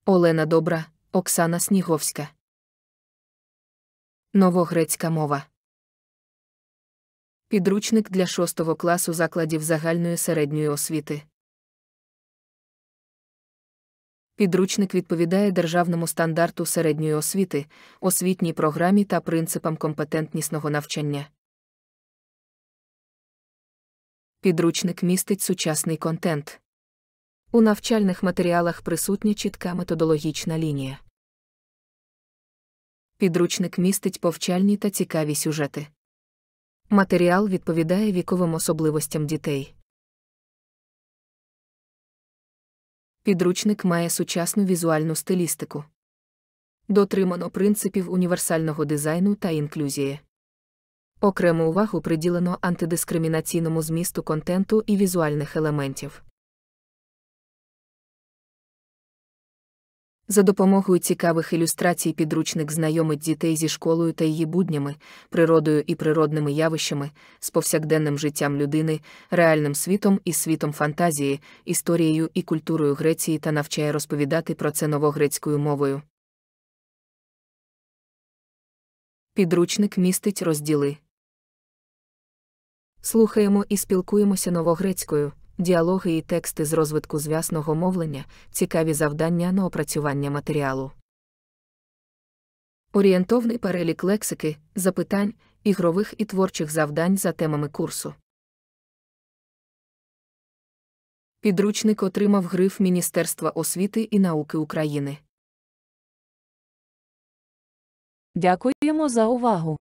Олена Добра, Оксана Сніговська. Новогрецька мова. Підручник для 6 класу закладів загальної середньої освіти. Підручник відповідає державному стандарту середньої освіти, освітній програмі та принципам компетентнісного навчання. Підручник містить сучасний контент. У навчальних матеріалах присутня чітка методологічна лінія. Підручник містить повчальні та цікаві сюжети. Матеріал відповідає віковим особливостям дітей. Підручник має сучасну візуальну стилістику. Дотримано принципів універсального дизайну та інклюзії. Окрему увагу приділено антидискримінаційному змісту контенту і візуальних елементів. За допомогою цікавих ілюстрацій підручник знайомить дітей зі школою та її буднями, природою і природними явищами, з повсякденним життям людини, реальним світом і світом фантазії, історією і культурою Греції та навчає розповідати про це новогрецькою мовою. Підручник містить розділи. Слухаємо і спілкуємося новогрецькою. Діалоги і тексти з розвитку зв'язного мовлення, цікаві завдання на опрацювання матеріалу. Орієнтовний перелік лексики, запитань, ігрових і творчих завдань за темами курсу. Підручник отримав гриф Міністерства освіти і науки України. Дякуємо за увагу!